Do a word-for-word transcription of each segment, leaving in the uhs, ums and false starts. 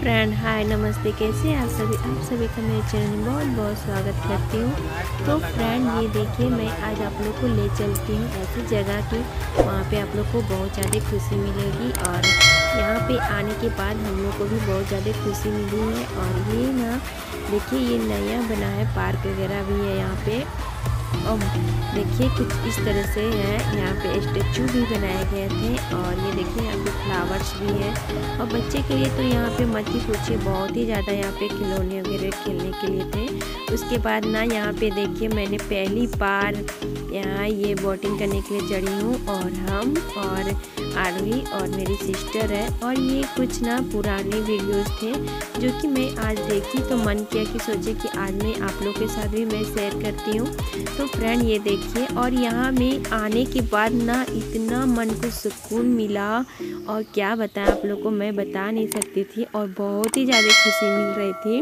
Friend, हाय, नमस्ते। कैसे हैं आप सभी आप सभी का मेरे चैनल में बहुत बहुत स्वागत करती हूँ। तो फ्रेंड, ये देखिए, मैं आज आप लोग को ले चलती हूँ ऐसी जगह की वहाँ पे आप लोग को बहुत ज़्यादा खुशी मिलेगी। और यहाँ पे आने के बाद हम लोग को भी बहुत ज़्यादा खुशी मिली है। और ये ना देखिए, ये नया बना है, पार्क वगैरह भी है यहाँ पे। और देखिए कुछ इस तरह से है, यहाँ पे स्टेचू भी बनाए गए थे। और ये देखिए यहाँ पे फ्लावर्स भी है। और बच्चे के लिए तो यहाँ पे मत ही पूछिए, बहुत ही ज़्यादा यहाँ पे खिलौने वगैरह खेलने के लिए थे। उसके बाद ना यहाँ पे देखिए, मैंने पहली बार यहाँ ये बोटिंग करने के लिए चढ़ी हूँ। और हम और आरवी और मेरी सिस्टर है। और ये कुछ ना पुराने वीडियोस थे जो कि मैं आज देखी तो मन किया कि सोचे कि आज मैं आप लोग के साथ भी मैं शेयर करती हूँ। तो फ्रेंड, ये देखिए, और यहाँ में आने के बाद ना इतना मन को सुकून मिला, और क्या बताएं आप लोग को, मैं बता नहीं सकती थी। और बहुत ही ज़्यादा खुशी मिल रही थी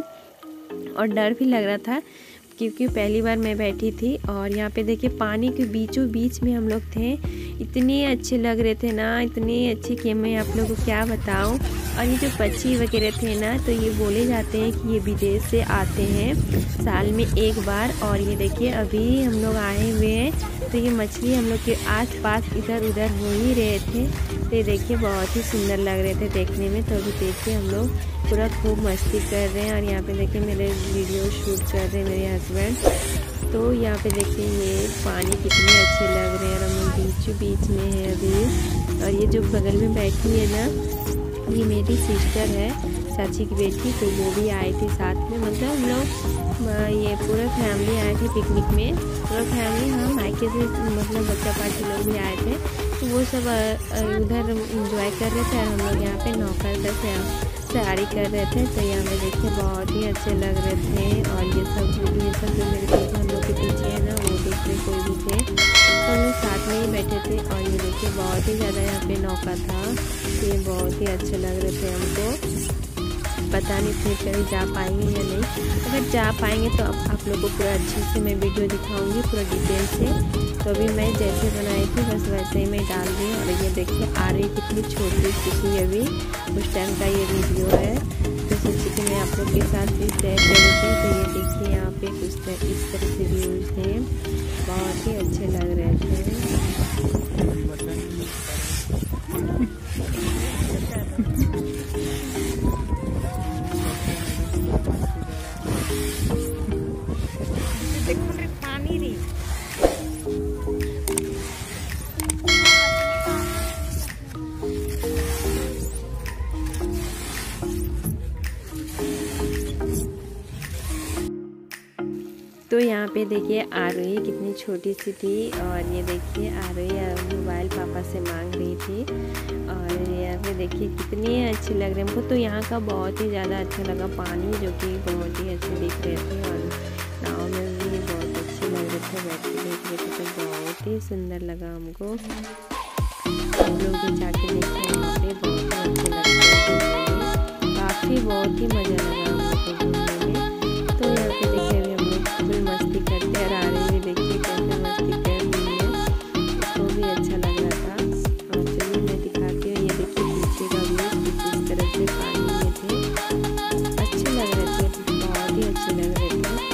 और डर भी लग रहा था क्योंकि पहली बार मैं बैठी थी। और यहाँ पे देखिए, पानी के बीचों बीच में हम लोग थे। इतने अच्छे लग रहे थे ना, इतने अच्छे कि मैं आप लोगों को क्या बताऊं। और ये जो पक्षी वगैरह थे ना, तो ये बोले जाते हैं कि ये विदेश से आते हैं साल में एक बार। और ये देखिए, अभी हम लोग आए हुए हैं तो ये मछली हम लोग के आस पास इधर उधर हो ही रहे थे। तो ये देखिए, बहुत ही सुंदर लग रहे थे देखने में। तो अभी देखिए, हम लोग पूरा खूब मस्ती कर रहे हैं। और यहाँ पे देखिए, मेरे वीडियो शूट कर रहे हैं मेरे हस्बैंड। तो यहाँ पे देखिए, ये पानी कितने अच्छे लग रहे हैं। और हम लोग बीचों बीच में है अभी। और ये जो बगल में बैठी है ना, ये मेरी सिस्टर है, चाची की बेटी। तो वो भी आई थी साथ में। मतलब हम लोग ये पूरा फैमिली आए थे पिकनिक में। पूरा फैमिली, हाँ, मायके से मतलब बच्चा पार्टी लोग भी आए थे। तो वो सब उधर इंजॉय कर रहे थे और हम लोग यहाँ पे नौका से तैयारी कर रहे थे। तो यहाँ पे देखिए, बहुत ही अच्छे लग रहे थे। और ये सब ये सब जो मेरे पीछे, हम लोग के पीछे है ना, वो दूसरे कोई भी थे, तो हम लोग साथ में ही बैठे थे। और ये देखिए, बहुत ही ज़्यादा यहाँ पे नौका था। तो ये बहुत ही अच्छे लग रहे थे हमको। पता नहीं फिर कहीं जा पाएंगे या नहीं। अगर जा पाएंगे तो आप, आप लोगों को पूरा अच्छे से मैं वीडियो दिखाऊंगी, पूरा डिटेल से। तो अभी मैं जैसे बनाई थी बस वैसे ही मैं डाल दी। और ये देखिए, आ रही कितनी छोटी सी थी अभी, उस टाइम का ये वीडियो है। तो सोची कि मैं आप लोग के साथ भी शेयर कर थी। तो ये देखिए, यहाँ पे कुछ इस तरह से व्यूज थे, बहुत ही अच्छे लग रहे थे। पानी रही तो यहाँ पे देखिए, आरोही कितनी छोटी सी थी। और ये देखिए, आरोही मोबाइल पापा से मांग रही थी। और यहाँ पे देखिए, कितने अच्छे लग रहे हैं हमको। तो यहाँ का बहुत ही ज़्यादा अच्छा लगा पानी, जो कि बहुत ही अच्छे दिख रहे थे। और नाव में भी बहुत अच्छे लग रहे थे, बैठ के देख रहे थे, तो बहुत ही सुंदर लगा हमको। हम लोग भी जाके देखे वहाँ पे, बहुत ही अच्छे लग रहे थे, काफ़ी बहुत ही मज़ा लगा हम लोग को घूमने में। तो यहाँ पे देखिए, अभी हम लोग फुल मस्ती करते और आ रही है, देखिए कैसे मस्ती कर रही है, उसको भी अच्छा लग रहा था। और चलिए मैं दिखाती हूँ, ये देखिए पीछे का व्यू कुछ इस तरह से पानी में थे, अच्छे लग रहे थे, बहुत ही अच्छे लग रहे थे।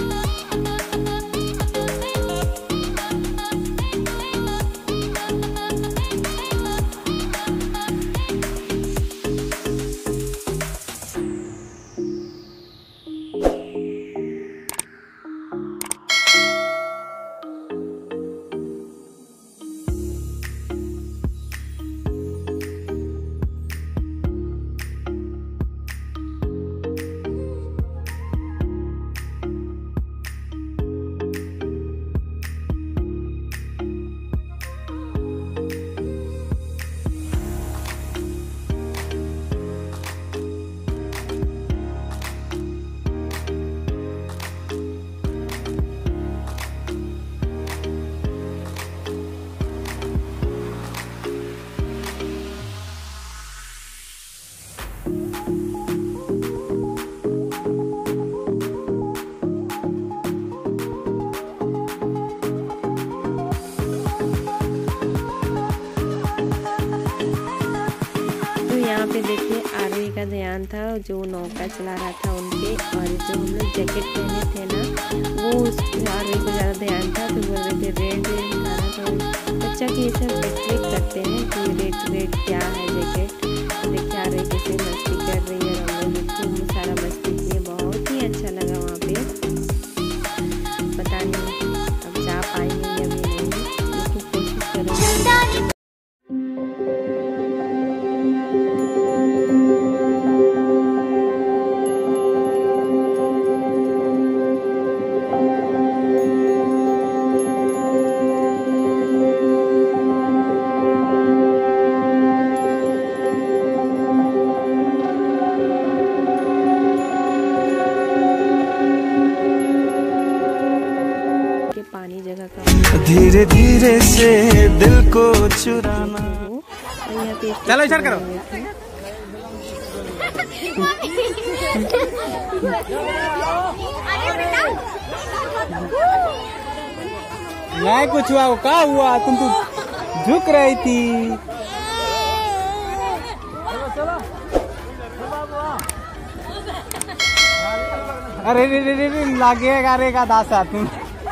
पे देखिए आरोही का ध्यान था, जो नौका चला रहा था उनके, और जो हम लोग जैकेट पहने थे ना वो उस आरोही को ज़्यादा ध्यान था, तो बोल रहे थे रेड रेड खाना। तो बच्चा की ये सब एक्सपेक्ट करते हैं कि रेड रेड क्या है जैकेट। तो देखिए आरोही कैसे मस्ती कर रही है, हम लोग खूब सारा मस्ती किए, बहुत ही अच्छा लगा वहाँ पे। पता नहीं अब जा पाएंगे या भी नहीं, लेकिन कोशिश करेंगे। पानी जगह का धीरे धीरे से दिल को चुराना। चलो इशारा करो। नहीं कुछ हुआ, क्या हुआ, तुम तो झुक रही थी। अरे रे रे रे लागेगा रे का दासा तुम।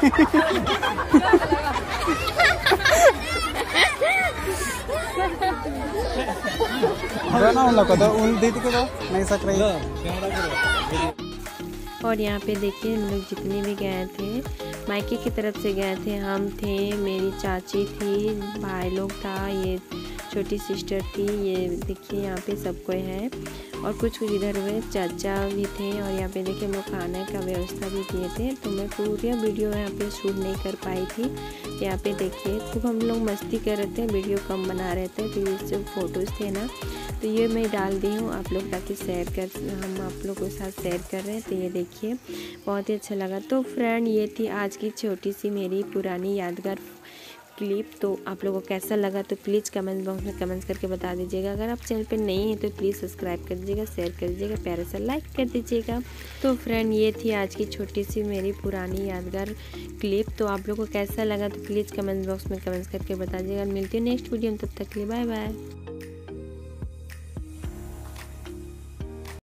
नहीं सक रही। और यहाँ पे देखिए हम लोग जितने भी गए थे मायके की तरफ से गए थे, हम थे, मेरी चाची थी, भाई लोग था, ये छोटी सिस्टर थी, ये देखिए यहाँ पे सब कोई है, और कुछ कुछ इधर हुए चाचा भी थे। और यहाँ पे देखिए हम लोग खाने का व्यवस्था भी किए थे, तो मैं पूरी वीडियो यहाँ पे शूट नहीं कर पाई थी। यहाँ पे देखिए खूब हम लोग मस्ती कर रहे थे, वीडियो कम बना रहे थे, तो ये जो फोटोज़ थे ना तो ये मैं डाल दी हूँ आप लोग ताकि शेयर कर, हम आप लोग के साथ शेयर कर रहे हैं। तो ये देखिए बहुत ही अच्छा लगा। तो फ्रेंड ये थी आज की छोटी सी मेरी पुरानी यादगार क्लिप। तो आप लोगों को कैसा लगा तो प्लीज़ कमेंट बॉक्स में कमेंट्स करके बता दीजिएगा। अगर आप चैनल पे नहीं हैं तो प्लीज़ सब्सक्राइब कर दीजिएगा, शेयर कर दीजिएगा, प्यारा सा लाइक कर दीजिएगा। तो फ्रेंड ये थी आज की छोटी सी मेरी पुरानी यादगार क्लिप। तो आप लोगों को कैसा लगा तो प्लीज़ कमेंट बॉक्स में कमेंट्स करके बता दीजिएगा। मिलती है नेक्स्ट वीडियो में, तब तक के लिए बाय बाय।